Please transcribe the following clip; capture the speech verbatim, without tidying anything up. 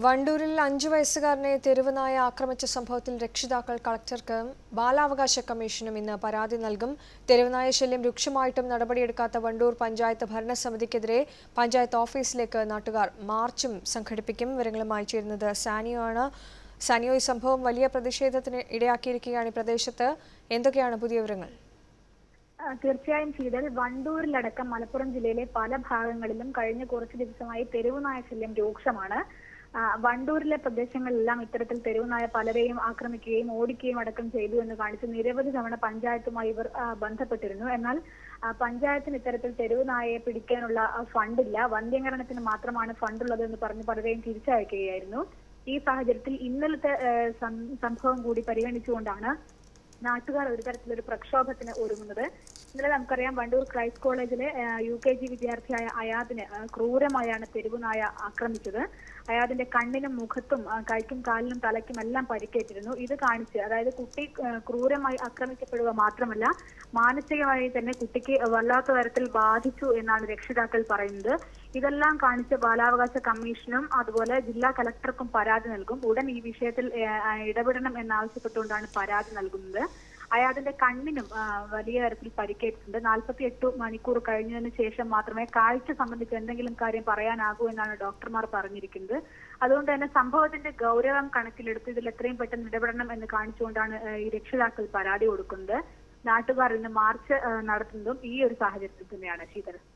വണ്ടൂരിൽ അഞ്ചു വയസ്സുകാരനെ തെരുവ് നായ ആക്രമിച്ച സംഭവത്തിൽ രക്ഷിതാക്കൾ കളക്ടർക്ക് ബാലാവകാശ കമ്മീഷനും ഇന്ന് പരാതി നൽകും. തെരുവുനായ ശല്യം രൂക്ഷമായിട്ടും നടപടിയെടുക്കാത്ത വണ്ടൂർ പഞ്ചായത്ത് ഭരണസമിതിക്കെതിരെ പഞ്ചായത്ത് ഓഫീസിലേക്ക് നാട്ടുകാർ മാർച്ചും സംഘടിപ്പിക്കും. വിവരങ്ങളുമായി ചേരുന്നത് സാനിയോ ആണ്. സാനിയോ, ഈ സംഭവം വലിയ പ്രതിഷേധത്തിന് ഇടയാക്കിയിരിക്കുകയാണ് ഈ പ്രദേശത്ത്. എന്തൊക്കെയാണ് പുതിയ വിവരങ്ങൾ? തീർച്ചയായും ചെയ്താൽ വണ്ടൂരിലടക്കം മലപ്പുറം ജില്ലയിലെ പല ഭാഗങ്ങളിലും കഴിഞ്ഞ കുറച്ചു ദിവസമായി തെരുവുനായ ശല്യം രൂക്ഷമാണ്. വണ്ടൂരിലെ പ്രദേശങ്ങളിലെല്ലാം ഇത്തരത്തിൽ തെരുവുനായ പലരെയും ആക്രമിക്കുകയും ഓടിക്കുകയും അടക്കം ചെയ്തു എന്ന് കാണിച്ച് നിരവധി തവണ പഞ്ചായത്തുമായി ഇവർ ബന്ധപ്പെട്ടിരുന്നു. എന്നാൽ പഞ്ചായത്തിന് ഇത്തരത്തിൽ തെരുവുനായയെ പിടിക്കാനുള്ള ഫണ്ടില്ല, വന്ധ്യംകരണത്തിന് മാത്രമാണ് ഫണ്ടുള്ളത് എന്ന് പറഞ്ഞ് പലരെയും തിരിച്ചയക്കുകയായിരുന്നു. ഈ സാഹചര്യത്തിൽ ഇന്നലത്തെ സംഭവം കൂടി പരിഗണിച്ചുകൊണ്ടാണ് നാട്ടുകാർ ഒരു തരത്തിലൊരു പ്രക്ഷോഭത്തിന് ഒരുങ്ങുന്നത്. ഇന്നലെ നമുക്കറിയാം, വണ്ടൂർ ക്രൈസ്റ്റ് കോളേജിലെ യു കെ ജി വിദ്യാർത്ഥിയായ അയാദിനെ ക്രൂരമായാണ് തെരുവുനായ ആക്രമിച്ചത്. അയാദിന്റെ കണ്ണിനും മുഖത്തും കൈക്കും കാലിനും തലയ്ക്കും എല്ലാം പരിക്കേറ്റിരുന്നു. ഇത് കാണിച്ച്, അതായത് കുട്ടി ക്രൂരമായി ആക്രമിക്കപ്പെടുക മാത്രമല്ല മാനസികമായി തന്നെ കുട്ടിക്ക് വല്ലാത്ത തരത്തിൽ ബാധിച്ചു എന്നാണ് രക്ഷിതാക്കൾ പറയുന്നത്. ഇതെല്ലാം കാണിച്ച് ബാലാവകാശ കമ്മീഷനും അതുപോലെ ജില്ലാ കലക്ടർക്കും പരാതി നൽകും. ഉടൻ ഈ വിഷയത്തിൽ ഇടപെടണം എന്നാവശ്യപ്പെട്ടുകൊണ്ടാണ് പരാതി നൽകുന്നത്. അയാതിന്റെ കണ്ണിനും വലിയ തരത്തിൽ പരിക്കേറ്റിട്ടുണ്ട്. നാൽപ്പത്തി എട്ട് മണിക്കൂർ കഴിഞ്ഞതിന് ശേഷം മാത്രമേ കാഴ്ച സംബന്ധിച്ച് എന്തെങ്കിലും കാര്യം പറയാനാകൂ എന്നാണ് ഡോക്ടർമാർ പറഞ്ഞിരിക്കുന്നത്. അതുകൊണ്ട് തന്നെ സംഭവത്തിന്റെ ഗൗരവം കണക്കിലെടുത്ത് ഇതിൽ എത്രയും പെട്ടെന്ന് ഇടപെടണം എന്ന് കാണിച്ചുകൊണ്ടാണ് ഈ രക്ഷിതാക്കൾ പരാതി കൊടുക്കുന്നത്. നാട്ടുകാർ ഇന്ന് മാർച്ച് നടത്തുന്നതും ഈ ഒരു സാഹചര്യത്തിൽ തന്നെയാണ്. ശീതൽ.